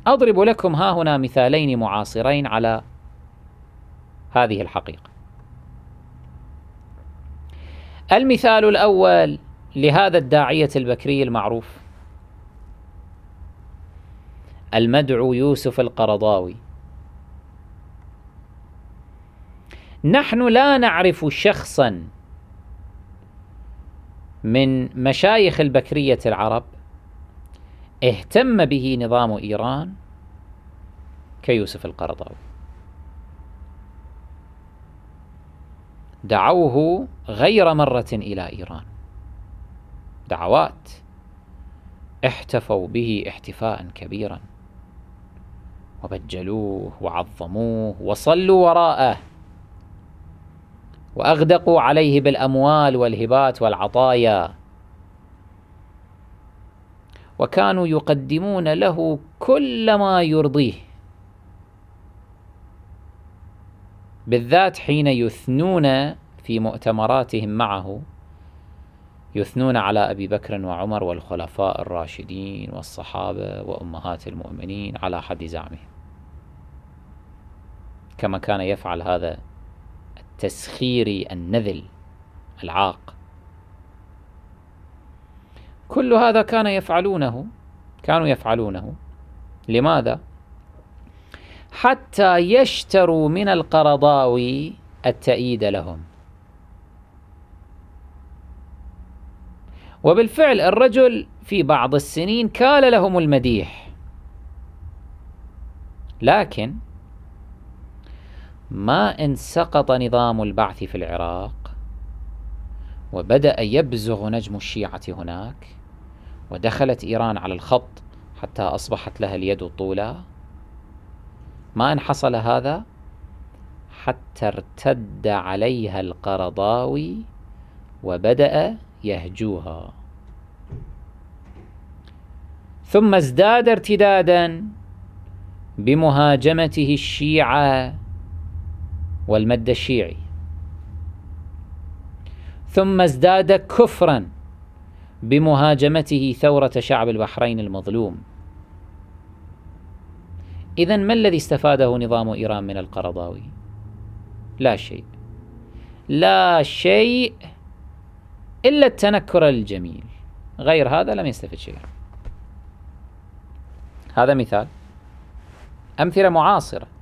أضرب لكم ها هنا مثالين معاصرين على هذه الحقيقة. المثال الأول لهذا الداعية البكري المعروف المدعو يوسف القرضاوي. نحن لا نعرف شخصا من مشايخ البكرية العرب اهتم به نظام إيران كيوسف القرضاوي. دعوه غير مرة إلى إيران، دعوات، احتفوا به احتفاء كبيرا وبجلوه وعظموه وصلوا وراءه وأغدقوا عليه بالأموال والهبات والعطايا، وكانوا يقدمون له كل ما يرضيه، بالذات حين يثنون في مؤتمراتهم معه، يثنون على أبي بكر وعمر والخلفاء الراشدين والصحابة وأمهات المؤمنين على حد زعمهم، كما كان يفعل هذا التسخيري النذل العاق. كل هذا كانوا يفعلونه لماذا؟ حتى يشتروا من القرضاوي التأييد لهم. وبالفعل الرجل في بعض السنين كال لهم المديح، لكن ما إن سقط نظام البعث في العراق وبدأ يبزغ نجم الشيعة هناك، ودخلت إيران على الخط حتى أصبحت لها اليد طولا، ما إن حصل هذا حتى ارتد عليها القرضاوي وبدأ يهجوها، ثم ازداد ارتدادا بمهاجمته الشيعة والمد الشيعي، ثم ازداد كفرا بمهاجمته ثورة شعب البحرين المظلوم. إذن ما الذي استفاده نظام إيران من القرضاوي؟ لا شيء، لا شيء إلا التنكر الجميل، غير هذا لم يستفد شيئا. هذا مثال، أمثلة معاصرة.